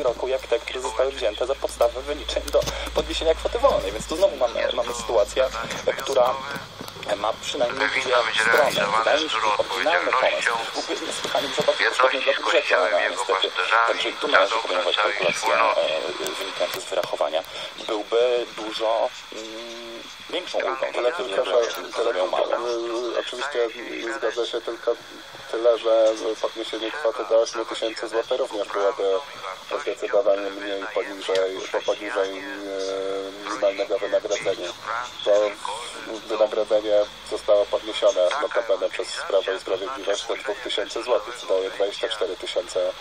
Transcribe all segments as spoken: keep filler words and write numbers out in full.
skali roku, jak te, które zostały wzięte za podstawę wyliczeń do podniesienia kwoty wolnej. Więc tu znowu mamy, mamy sytuację, która ma przynajmniej dwie strony. Wydaje mi się, że oryginalny pomysł byłby niesłychanie przydatny dla budżetu, ale niestety także i tu należy podejmować kalkulacje wynikające z wyrachowania. Byłby dużo mm, większą ulgą, tyle tylko, że tyle miał mało. Oczywiście zgadza się tylko tyle, że podniesienie kwoty do ośmiu tysięcy złotych również byłoby zdecydowanie mniej poniżej, poniżej minimalnego wynagrodzenia. Bo wynagrodzenie zostało podniesione notabene przez Prawo i Sprawiedliwość do dwóch tysięcy złotych, co daje dwadzieścia cztery tysiące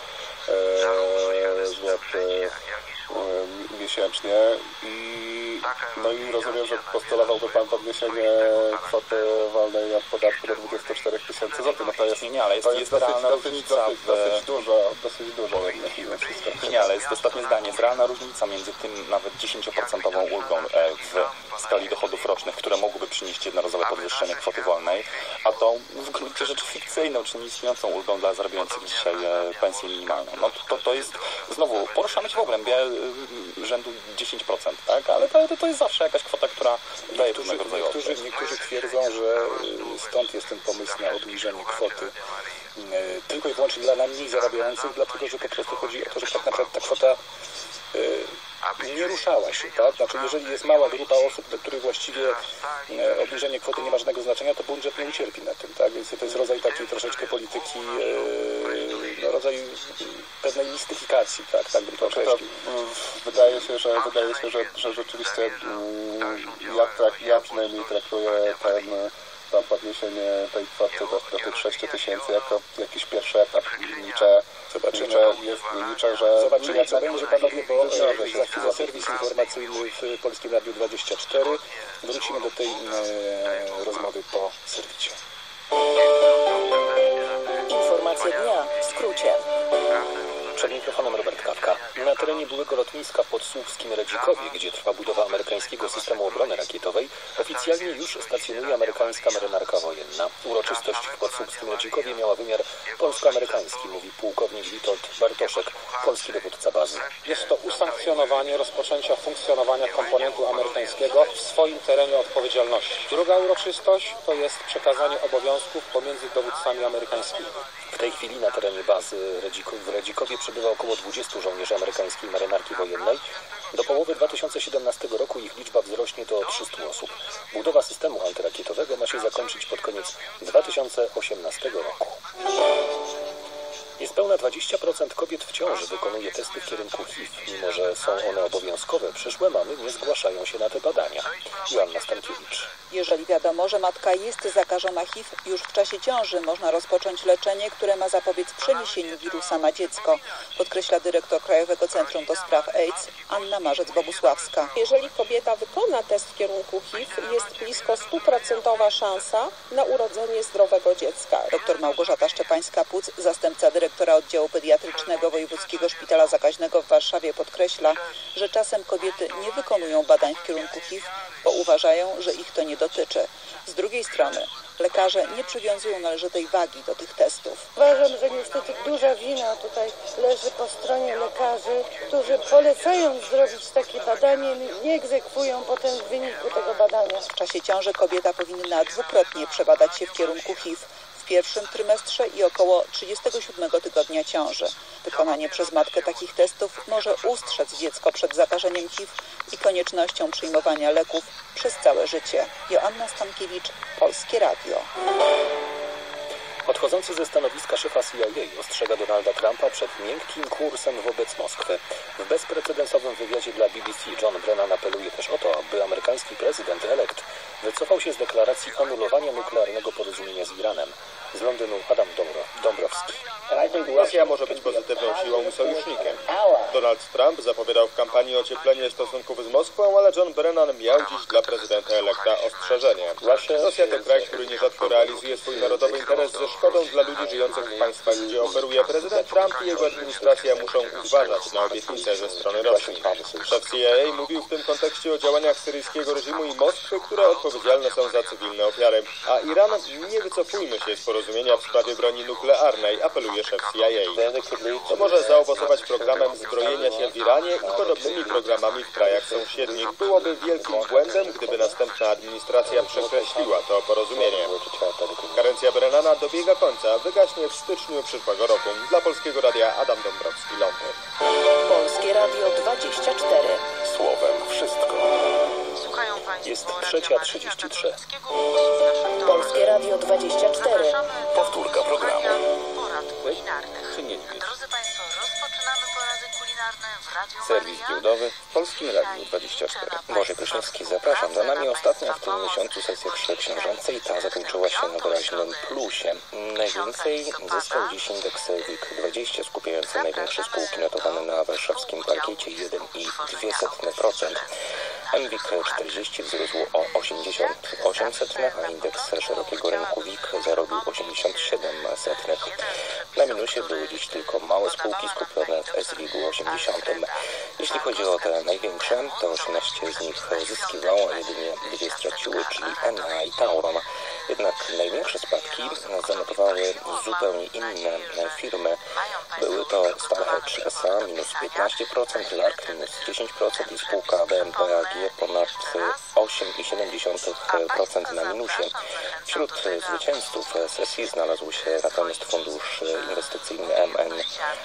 złotych miesięcznie i no i rozumiem, że postulowałby Pan podniesienie kwoty wolnej od podatku do dwudziestu czterech tysięcy złotych. No to jest, nie, nie, ale jest, to jest, jest dosyć, realna dosyć, różnica dosyć, w... dosyć dużo, dosyć dużo jednak mimo wszystko. Nie, ale jest ostatnie zdanie, jest realna różnica między tym nawet dziesięcioprocentową ulgą w skali dochodów rocznych, które mogłyby przynieść jednorazowe podwyższenie kwoty wolnej, a tą w gruncie rzeczy fikcyjną, czy nieistniejącą ulgą dla zarabiających dzisiaj pensję minimalną. No to, to jest, znowu, poruszamy się w obrębie rzędu dziesięć procent, tak? Ale to, to jest zawsze jakaś kwota, która daje pewnego rodzaju niektórzy, niektórzy twierdzą, że stąd jest ten pomysł na obniżenie kwoty tylko i wyłącznie dla najmniej zarabiających, dlatego że po prostu chodzi o to, że tak naprawdę ta kwota nie ruszała się, tak? Znaczy, jeżeli jest mała grupa osób, dla których właściwie obniżenie kwoty nie ma żadnego znaczenia, to budżet nie ucierpi na tym, tak? Więc to jest rodzaj takiej troszeczkę polityki, no, rodzaj pewnej mistyfikacji, tak? Tak bym to określił. Wydaje się, że wydaje się, że, że rzeczywiście ja, trak, ja przynajmniej traktuję ten to podniesienie tej kwoty do, do tych sześciu tysięcy jako jakiś pierwszy etap. Liczę, Zobaczymy. liczę, jest, liczę że... Zobaczymy, co będzie, panowie, bo za chwilę serwis informacyjny w Polskim Radiu dwadzieścia cztery. Wrócimy do tej e, rozmowy po serwicie. Informacja dnia w skrócie. Przed mikrofonem Robert Kawka. Na terenie byłego lotniska pod Słupskim Redzikowie, gdzie trwa budowa amerykańskiego systemu obrony rakietowej, oficjalnie już stacjonuje amerykańska marynarka wojenna. Uroczystość w Podsłupskim Redzikowie miała wymiar polsko-amerykański, mówi pułkownik Witold Bartoszek, polski dowódca bazy. Jest to usankcjonowanie rozpoczęcia funkcjonowania komponentu amerykańskiego w swoim terenie odpowiedzialności. Druga uroczystość to jest przekazanie obowiązków pomiędzy dowódcami amerykańskimi. W tej chwili na terenie bazy w Redzikowie przebywa około dwudziestu żołnierzy amerykańskiej marynarki wojennej. Do połowy dwa tysiące siedemnastego roku ich liczba wzrośnie do trzystu osób. Budowa systemu antyrakietowego ma się zakończyć pod koniec dwa tysiące osiemnastego roku. Niespełna dwadzieścia procent kobiet w ciąży wykonuje testy w kierunku H I V. Mimo że są one obowiązkowe, przyszłe mamy nie zgłaszają się na te badania. Joanna Stankiewicz. Jeżeli wiadomo, że matka jest zakażona H I V, już w czasie ciąży można rozpocząć leczenie, które ma zapobiec przeniesieniu wirusa na dziecko, podkreśla dyrektor Krajowego Centrum do Spraw AIDS Anna Marzec-Bogusławska. Jeżeli kobieta wykona test w kierunku H I V, jest blisko stuprocentowa szansa na urodzenie zdrowego dziecka. Dr Małgorzata Szczepańska-Puc, zastępca dyrektora oddziału pediatrycznego Wojewódzkiego Szpitala Zakaźnego w Warszawie, podkreśla, że czasem kobiety nie wykonują badań w kierunku H I V, bo uważają, że ich to nie dotyczy. Z drugiej strony lekarze nie przywiązują należytej wagi do tych testów. Uważam, że niestety duża wina tutaj leży po stronie lekarzy, którzy polecając zrobić takie badanie, nie egzekwują potem w wyniku tego badania. W czasie ciąży kobieta powinna dwukrotnie przebadać się w kierunku H I V. W pierwszym trymestrze i około trzydziestego siódmego tygodnia ciąży. Wykonanie przez matkę takich testów może ustrzec dziecko przed zakażeniem H I V i koniecznością przyjmowania leków przez całe życie. Joanna Stankiewicz, Polskie Radio. Odchodzący ze stanowiska szefa C I A ostrzega Donalda Trumpa przed miękkim kursem wobec Moskwy. W bezprecedensowym wywiadzie dla B B C John Brennan apeluje też o to, aby amerykański prezydent elekt wycofał się z deklaracji anulowania nuklearnego porozumienia z Iranem. Z Londynu Adam Dąbrowski. Rosja może być pozytywną siłą i sojusznikiem. Donald Trump zapowiadał w kampanii ocieplenie stosunków z Moskwą, ale John Brennan miał dziś dla prezydenta elekta ostrzeżenie. Rosja to kraj, który nierzadko realizuje swój narodowy interes ze szkodą dla ludzi żyjących w państwach, gdzie operuje prezydent Trump i jego administracja muszą uważać na obietnice ze strony Rosji. Szef C I A mówił w tym kontekście o działaniach syryjskiego reżimu i Moskwy, które odpowiedzialne są za cywilne ofiary. A Iran, nie wycofujmy się z porozumienia w sprawie broni nuklearnej, apeluje szef C I A. To może zaowocować programem zbrojenia się w Iranie i podobnymi programami w krajach sąsiednich. Byłoby wielkim błędem, gdyby następna administracja przekreśliła to porozumienie. Karencja Brennana dobiega końca, wygaśnie w styczniu przyszłego roku. Dla Polskiego Radia Adam Dąbrowski, Londyn. Polskie Radio dwadzieścia cztery. Słowem wszystko. Jest trzecia trzydzieści trzy. Polskie Radio dwadzieścia cztery. Powtórka programu. Czy nie wiesz? Drodzy Państwo, rozpoczynamy porady kulinarne w Radiu Serwis Maryja. giełdowy w Polskim Radiu dwadzieścia cztery. Boże Krośniewski, zapraszam. Za nami ostatnia w tym miesiącu sesja przeksiężęca i ta zakończyła się na wyraźnym plusie. Najwięcej zyskał dziś indeks WIG dwadzieścia, skupiający największe spółki notowane na warszawskim parkiecie jeden i dwie setne procent. M WIG czterdzieści wzrósł o osiemdziesiąt osiem setnych, a indeks szerokiego rynku WIG zarobił osiemdziesiąt siedem setnych. Na minusie były dziś tylko małe spółki skupione w S WIG-u osiemdziesiątym. Jeśli chodzi o te największe, to osiemnaście z nich zyskiwało, a jedynie dwie straciły, czyli Enea i Tauron. Jednak największe spadki zanotowały zupełnie inne firmy. Były to StarHedge S A minus piętnaście procent, Lark minus dziesięć procent i spółka B M P A G ponad osiem przecinek siedem procent na minusie. Wśród zwycięzców sesji znalazł się natomiast fundusz inwestycyjny M N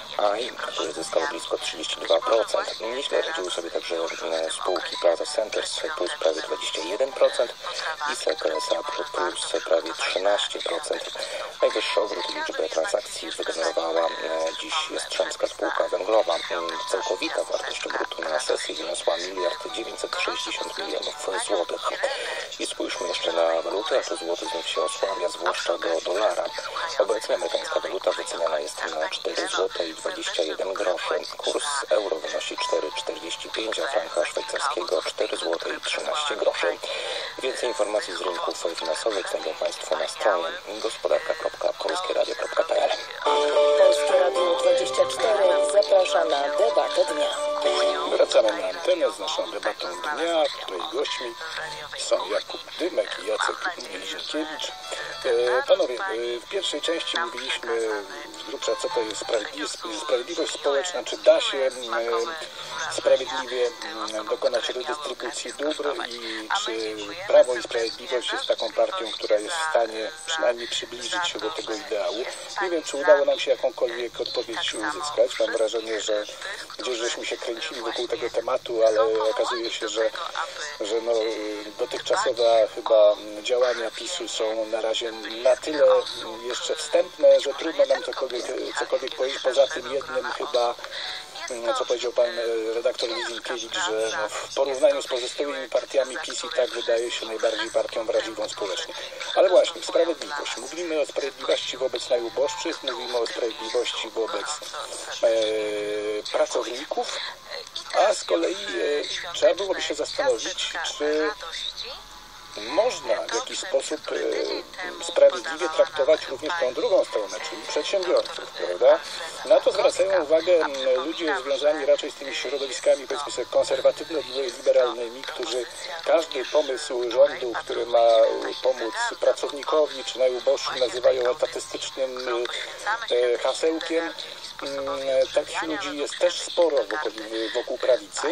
I, który zyskał blisko trzydzieści dwa procent. Nieźle radziły sobie także spółki Plaza Centers plus prawie dwadzieścia jeden procent i Seco S A plus prawie trzynaście procent. Najwyższy obrót i liczbę transakcji wygenerowała dziś Jastrzębska Spółka Węglowa. Całkowita wartość obrotu na sesji wyniosła miliard dziewięćset sześćdziesiąt milionów złotych. I spójrzmy jeszcze na walutę, a to złoty znów się osłabia, zwłaszcza do dolara. Obecnie amerykańska waluta wyceniana jest na cztery złote i dwadzieścia jeden groszy. Kurs euro wynosi cztery czterdzieści pięć, a franka szwajcarskiego cztery złote i trzynaście groszy. Więcej informacji z rynków finansowych znajdą Państwo na stronie gospodarka kropka polskie radio kropka p l. Polskie Radio dwadzieścia cztery zaprasza na debatę dnia. Wracamy na antenę z naszą debatą dnia, w której gośćmi są Jakub Dymek i Jacek Lizinkiewicz. E, panowie, e, w pierwszej części mówiliśmy z grubsza, co to jest sprawiedliwość, sprawiedliwość społeczna, czy da się e, sprawiedliwie e, dokonać redystrybucji dóbr i czy Prawo i Sprawiedliwość jest taką partią, która jest w stanie przynajmniej przybliżyć się do tego ideału. Nie wiem, czy udało nam się jakąkolwiek odpowiedź uzyskać. Mam wrażenie, że gdzieś żeśmy się kręcili wokół tego tematu, ale okazuje się, że, że no, dotychczasowe chyba działania PiSu są na razie na tyle jeszcze wstępne, że trudno nam cokolwiek, cokolwiek powiedzieć. Poza tym jednym chyba, co powiedział pan redaktor Lizinkiewicz, że no, w porównaniu z pozostałymi partiami PiS i tak wydaje się najbardziej partią wrażliwą społecznie. Ale właśnie, sprawiedliwość. Mówimy o sprawiedliwości wobec najuboższych, mówimy o sprawiedliwości wobec e, pracowników, a z kolei e, trzeba byłoby się zastanowić, czy można w jakiś sposób e, sprawiedliwie traktować również tą drugą stronę, czyli przedsiębiorców, prawda? Na to zwracają uwagę ludzie związani raczej z tymi środowiskami, powiedzmy sobie, konserwatywno-liberalnymi, którzy każdy pomysł rządu, który ma pomóc pracownikowi czy najuboższym, nazywają etatystycznym e, hasełkiem. Takich ludzi jest też sporo wokół, wokół prawicy.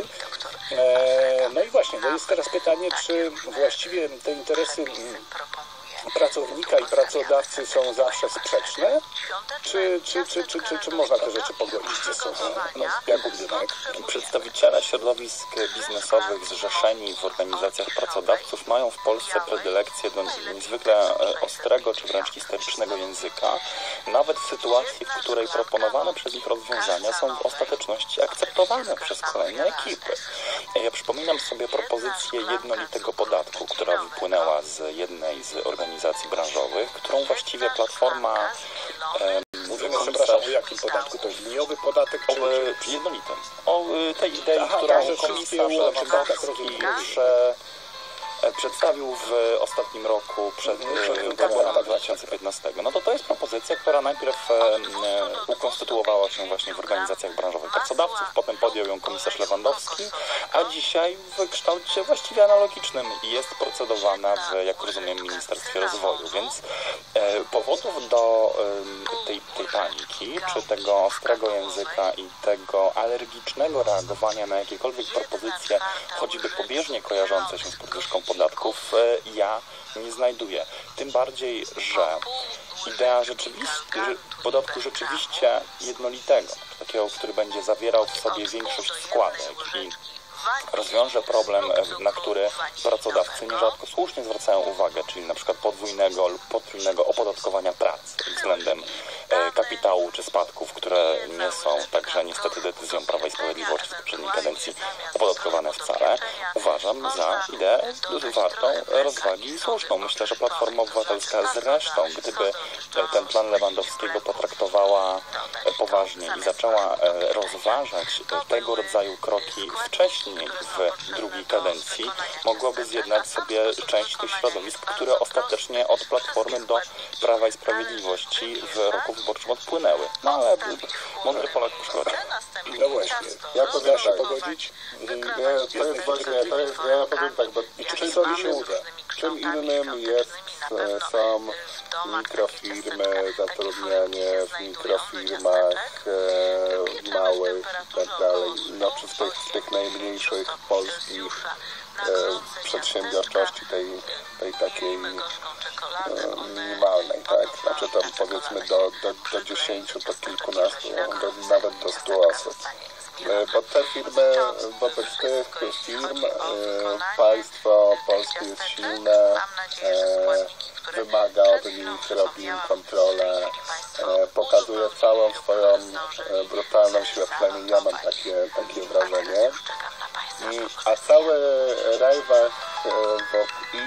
No i właśnie, to jest teraz pytanie, czy właściwie te interesy pracownika i pracodawcy są zawsze sprzeczne, czy, czy, czy, czy, czy, czy można te rzeczy pogodzić ze sobą? No, Jakub Dymek. Przedstawiciele środowisk biznesowych zrzeszeni w organizacjach pracodawców mają w Polsce predylekcję do niezwykle ostrego czy wręcz historycznego języka, nawet w sytuacji, w której proponowane przez nich rozwiązania są w ostateczności akceptowane przez kolejne ekipy. Ja przypominam sobie propozycję jednolitego podatku, która wypłynęła z jednej z organizacji branżowych, którą właściwie Platforma e, Mówimy, przepraszam, o jakim podatku? To jest liniowy podatek, czy... O e, jednolitym. O e, tej idei, Aha, którą tak, że komisarz wszystkie łączy, tak, tak, Lewandowski rozumiem. prze, przedstawił w ostatnim roku przed wyborami dwa tysiące piętnastego. No to to jest propozycja, która najpierw ukonstytuowała się właśnie w organizacjach branżowych pracodawców, potem podjął ją komisarz Lewandowski, a dzisiaj w kształcie właściwie analogicznym jest procedowana w, jak rozumiem, Ministerstwie Rozwoju, więc powodów do tej, tej paniki, czy tego ostrego języka i tego alergicznego reagowania na jakiekolwiek propozycje, choćby pobieżnie kojarzące się z podwyżką podatków, ja nie znajduję. Tym bardziej, że idea rzeczywiście, podatku rzeczywiście jednolitego, takiego, który będzie zawierał w sobie większość składek i rozwiąże problem, na który pracodawcy nierzadko słusznie zwracają uwagę, czyli na przykład podwójnego lub potrójnego opodatkowania pracy względem kapitału czy spadków, które nie są także niestety decyzją Prawa i Sprawiedliwości w poprzedniej kadencji opodatkowane wcale, uważam za ideę wartą rozwagi i słuszną. Myślę, że Platforma Obywatelska zresztą, gdyby ten plan Lewandowskiego potraktowała poważnie i zaczęła rozważać tego rodzaju kroki wcześniej w drugiej kadencji, mogłoby zjednać sobie część tych środowisk, które ostatecznie od Platformy do Prawa i Sprawiedliwości w roku wyborczym odpłynęły. No ale mądry Polak szkoda. No właśnie. Ja powiem się tak. pogodzić? Nie, to jest właśnie, to jest, ja powiem tak, bo czym, to się uda? czym innym jest, są mikrofirmy, zatrudnianie w mikrofirmach e, małych i tak dalej, no czy w tych, w tych najmniejszych polskich e, przedsiębiorczości, tej, tej takiej e, minimalnej, tak? Znaczy tam powiedzmy do, do, do dziesięciu, do kilkunastu, do, nawet do stu osób. Bo te firmy, wobec tych firm e, państwo polskie jest silne, e, wymaga od nich, robi im kontrolę, e, pokazuje całą swoją e, brutalną siłę, przynajmniej ja mam takie, takie wrażenie. I, a cały rajwach e, i,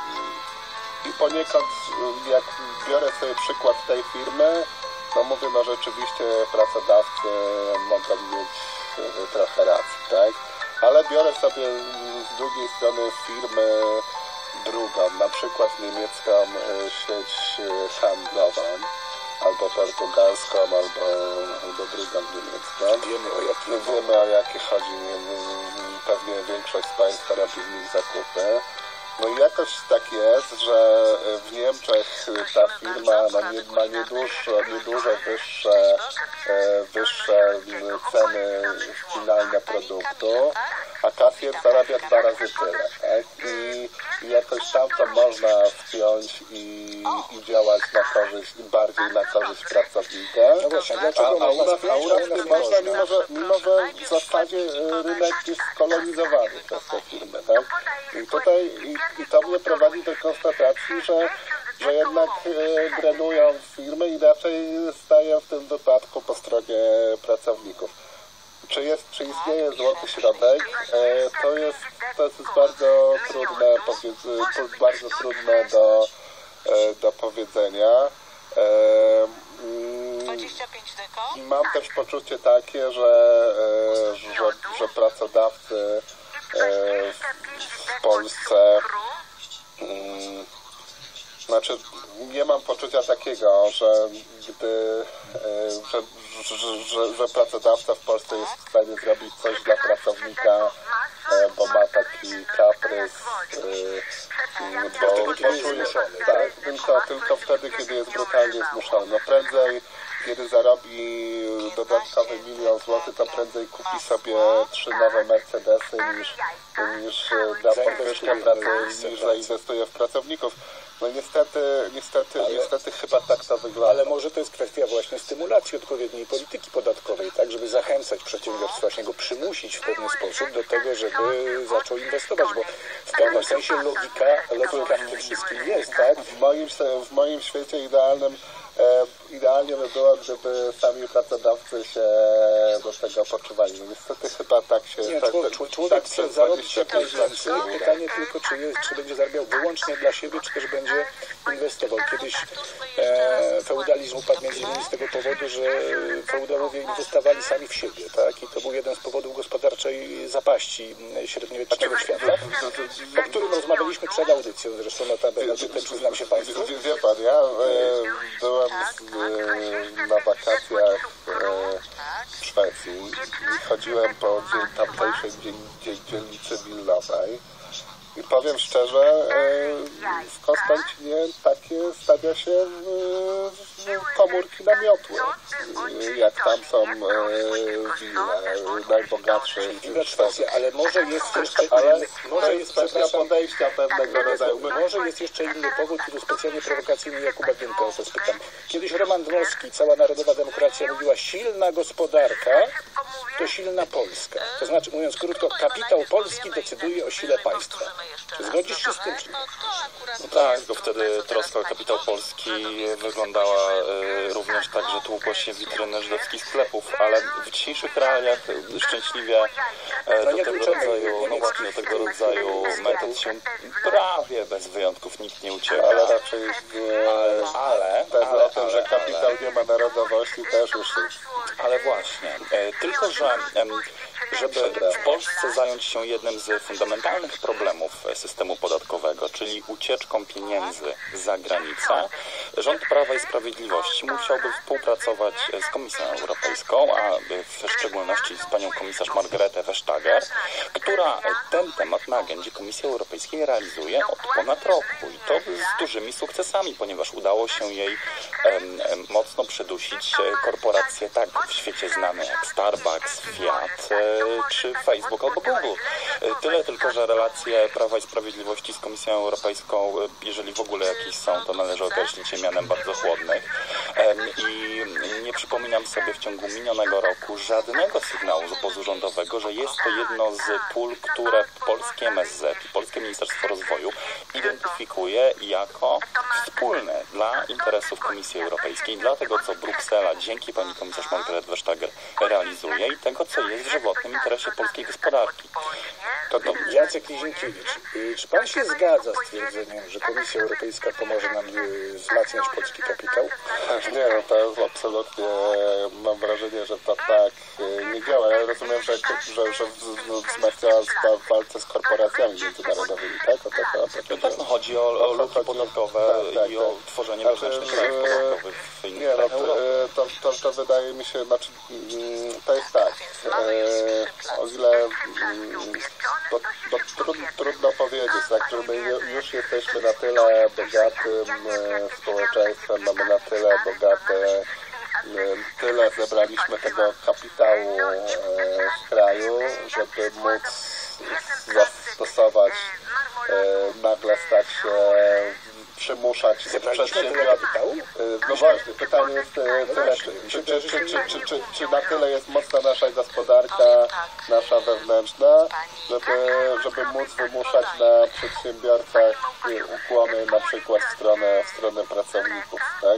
i poniekąd jak biorę sobie przykład tej firmy, no mówię, no rzeczywiście pracodawcy mogą mieć trochę racji, tak? Ale biorę sobie z drugiej strony firmy drugą, na przykład niemiecką sieć handlową, albo portugalską, albo, albo drugą niemiecką. Wiemy o jakie, Wiemy, o jakie chodzi. Pewnie większość z Państwa robi w nich zakupy. No i jakoś tak jest, że w Niemczech ta firma no, nie, ma niedużo, niedużo wyższe, wyższe ceny finalne produktu, a kasjer zarabia dwa razy tyle. Tak? I, I jakoś tam to można wpiąć i, i działać na korzyść, bardziej na korzyść pracownika. No właśnie, a, dlaczego a u nas, a u nas nie można, można, mimo że, mimo że w zasadzie rynek jest skolonizowany przez te firmy. Tak? I tutaj i, i to mnie prowadzi do konstatacji, że, że jednak e, drenują firmy i raczej stają w tym wypadku po stronie pracowników. Czy jest, czy istnieje złoty środek? E, to jest, to jest bardzo trudne, powiedz, bardzo trudne do, e, do powiedzenia. E, mm, mam też poczucie takie, że, e, że, że pracodawcy w Polsce, hmm, znaczy nie mam poczucia takiego, że gdy, że, że, że, że pracodawca w Polsce jest w stanie zrobić coś dla pracownika, bo ma taki kaprys, bo, bo czuje, tak, tylko, tylko wtedy, kiedy jest brutalnie zmuszony. No prędzej, kiedy zarobi dodatkowy milion złotych, to prędzej kupi sobie trzy nowe Mercedesy niż, niż da podwyżkę pracy, niż zainwestuje w pracowników. No niestety, niestety, ale, niestety chyba tak to wygląda. Ale może to jest kwestia właśnie stymulacji odpowiedniej polityki podatkowej, tak, żeby zachęcać przedsiębiorstwa, właśnie go przymusić w pewien sposób do tego, żeby zaczął inwestować, bo w pewnym sensie logika, logika w tym wszystkim jest, tak? W moim, w moim świecie idealnym e, idealnie by było, gdyby sami pracodawcy się do tego poczuwali. No niestety chyba tak się... Nie, tak, człowiek, tak, człowiek tak, chce tak, zarobić jak tak, najwięcej. tak, tak. Pytanie tylko, czy, jest, czy będzie zarabiał wyłącznie dla siebie, czy też będzie inwestował. Kiedyś e, feudalizm upadł między innymi z tego powodu, że feudałowie inwestowali sami w siebie, tak? I to był jeden z powodów gospodarczej zapaści średniowiecznego świata, o którym rozmawialiśmy przed audycją, zresztą notabene, tutaj przyznam się Państwu. Wie, wie pan, ja e, byłem z, e, na wakacjach e, w Szwecji i chodziłem po dzień, tamtejszej dzień, dzień, dzielnicy Wilnowej i powiem szczerze, e, w Konstancinie takie stawia się e, komórki namiotłe, e, jak tam są e, wille najbogatsze w Szwecji. Ale może jest jeszcze, ale może jest kwestia podejścia pewnego rodzaju. Może jest jeszcze inny powód, który specjalnie prowokacyjny Jakuba Gienka o to spytam. Kiedyś Roman Dmowski, cała narodowa demokracja mówiła silna gospodarka to silna Polska. To znaczy, mówiąc krótko, kapitał polski decyduje o sile państwa. Czy zgodzisz się z tym? Czy nie? No tak, tylko wtedy troska o kapitał polski wyglądała y, również tak, że tłukło się witryny żydowskich sklepów, ale w dzisiejszych realiach szczęśliwie e, do tego rodzaju, no właśnie do tego rodzaju metod się prawie bez wyjątków nikt nie ucieka. Ale raczej nie, ale, teza ale, o tym, że kapitał nie ma narodowości też już jest. Ale właśnie, e, tylko że em, żeby w Polsce zająć się jednym z fundamentalnych problemów systemu podatkowego, czyli ucieczką pieniędzy za granicę, rząd Prawa i Sprawiedliwości musiałby współpracować z Komisją Europejską, a w szczególności z panią komisarz Margaretę Vestager, która ten temat na agendzie Komisji Europejskiej realizuje od ponad roku i to z dużymi sukcesami, ponieważ udało się jej em, em, mocno przydusić korporacje tak w świecie znane jak Starbucks, Fiat e, czy Facebook albo Google. E, tyle tylko, że relacje Prawa i Sprawiedliwości z Komisją Europejską, e, jeżeli w ogóle jakieś są, to należy określić je mianem bardzo chłodnych. E, I nie przypominam sobie w ciągu minionego roku żadnego sygnału z obozu rządowego, że jest to jedno z pól, które polskie M S Z i Polskie Ministerstwo Rozwoju identyfikuje jako wspólne dla interesów Komisji Europejskiej, dla tego, co Bruksela dzięki pani komisarz Margaret Vestager realizuje i tego, co jest w żywotnym interesie polskiej gospodarki. To, to Jacek Nizinkiewicz, czy pan się zgadza z twierdzeniem, że Komisja Europejska pomoże nam wzmacniać polski kapitał? Nie, no to jest absolutnie, mam wrażenie, że to tak nie działa. Ja rozumiem, że, że, że wzmacnia w walce z korporacjami międzynarodowymi, tak? O to, o to, tak, no chodzi o, o luki podatkowe tak, tak, i o tak. tworzenie wewnętrznych krajów podatkowych w innych Nie, no, Europy. to, to, to wydaje mi się, znaczy, to jest tak, e, o ile bo, bo trudno, trudno powiedzieć, tak, że my już jesteśmy na tyle bogatym e, społeczeństwem, mamy na tyle bogate, e, tyle zebraliśmy tego kapitału e, w kraju, żeby móc zastosować, e, nagle stać się, przymuszać przedsiębiorców. No właśnie, pytanie jest tyle, czy, czy, czy, czy, czy, czy, czy na tyle jest mocna nasza gospodarka, nasza wewnętrzna, żeby, żeby móc wymuszać na przedsiębiorcach ukłony na przykład w stronę, w stronę pracowników, tak?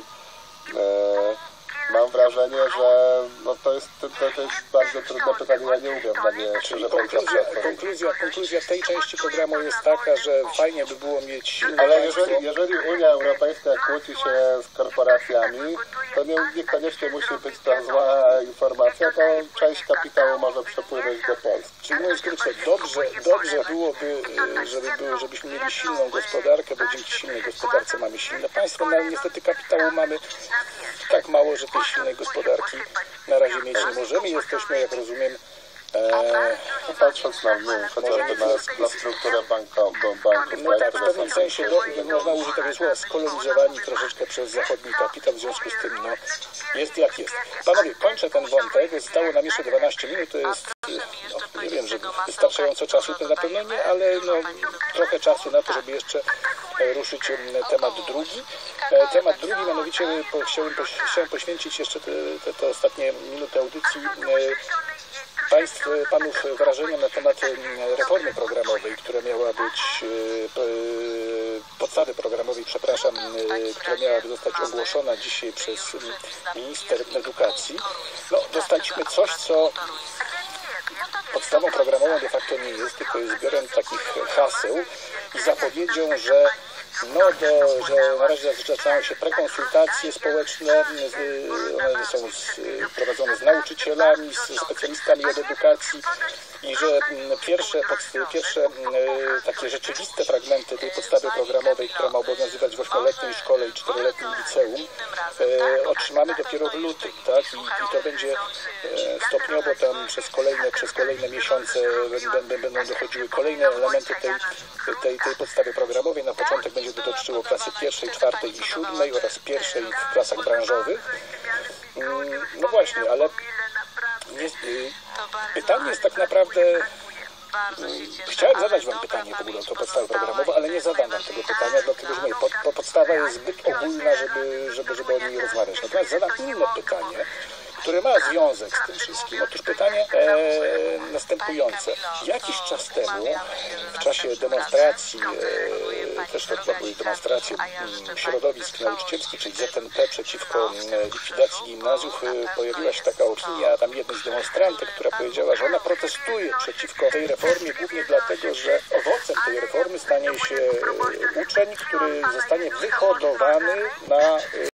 E, Mam wrażenie, że no to, jest, to, to jest bardzo trudne pytanie, ja nie umiem na nie szczerze konkluzja, konkluzja, konkluzja tej części programu jest taka, że fajnie by było mieć silne Ale państwo. jeżeli, jeżeli Unia Europejska kłóci się z korporacjami, to nie, niekoniecznie musi być to zła informacja, to część kapitału może przepłynąć do Polski. Czyli mówiąc krótko, dobrze, dobrze byłoby, żeby było, żebyśmy mieli silną gospodarkę, bo dzięki silnej gospodarce mamy silne państwo, no ale niestety kapitału mamy tak mało, że tej silnej gospodarki na razie mieć nie możemy. Jesteśmy, jak rozumiem, e, patrząc na, nie, chociażby na, na strukturę banko, banków. No tak, w pewnym sensie do, można użyć tego słowa skolonizowani troszeczkę przez zachodni kapitał, w związku z tym no, jest jak jest. Panowie, kończę ten wątek, zostało nam jeszcze dwanaście minut, to jest, no, nie wiem, że wystarczająco czasu, to na pewno nie, ale no, trochę czasu na to, żeby jeszcze ruszyć temat drugi. Temat drugi, mianowicie chciałem, chciałem poświęcić jeszcze te, te, te ostatnie minuty audycji Państw, Panów wrażeniom na temat reformy programowej, która miała być podstawy programowej, przepraszam, która miałaby zostać ogłoszona dzisiaj przez minister edukacji, no, dostaliśmy coś, co podstawą programową de facto nie jest, tylko jest zbiorem takich haseł i zapowiedzią, że no, do, że na razie zaczynają się prekonsultacje społeczne, one są z, prowadzone z nauczycielami, z specjalistami od edukacji i że pierwsze, pierwsze takie rzeczywiste fragmenty tej podstawy programowej, która ma obowiązywać w ośmioletniej szkole i czteroletnim liceum, otrzymamy dopiero w lutym, tak? I, i to będzie stopniowo tam przez kolejne, przez kolejne miesiące będą, będą dochodziły kolejne elementy tej, tej, tej podstawy programowej. Na początek będzie dotyczyło klasy pierwszej, czwartej i siódmej oraz pierwszej w klasach branżowych. No właśnie, ale nie, pytanie jest tak naprawdę... Chciałem zadać Wam pytanie w ogóle o tę podstawę programową, ale nie zadam Wam tego pytania, dlatego że moja pod, pod, podstawa jest zbyt ogólna, żeby, żeby, żeby o niej rozmawiać. Natomiast zadam inne pytanie, które ma związek z tym wszystkim. Otóż pytanie e, następujące. Jakiś czas temu, w czasie demonstracji, e, też to chyba były demonstracje m, środowisk nauczycielskich, czyli Z N P przeciwko m, likwidacji gimnazjów, e, pojawiła się taka opinia tam jednej z demonstrantek, która powiedziała, że ona protestuje przeciwko tej reformie, głównie dlatego, że owocem tej reformy stanie się uczeń, który zostanie wyhodowany na